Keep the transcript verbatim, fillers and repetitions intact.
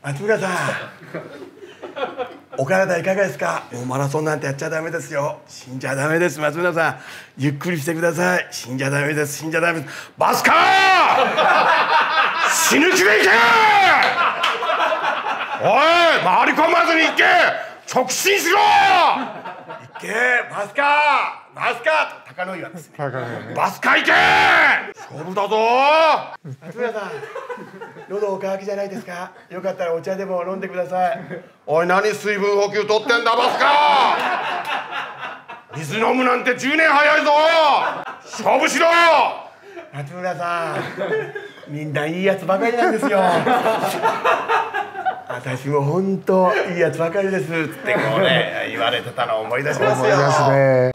松村さん、お体いかがですか？もうマラソンなんてやっちゃダメですよ。死んじゃダメです。松村さん、ゆっくりしてください。死んじゃダメです。死んじゃダメです。バスカー死ぬ気で行けおい、回り込まずに行け。直進しろ。行けバスカーバスカー高野岩ですね。バスカー行け勝負だぞ。松村さん、喉お渇きじゃないですか？よかったらお茶でも飲んでください。おい、何水分補給取ってんだバスカー。水飲むなんてじゅうねん早いぞ。勝負しろ。松村さん、みんないいやつばかりなんですよ。私も本当いいやつばかりですってこうね言われてたのを思い出しますよ。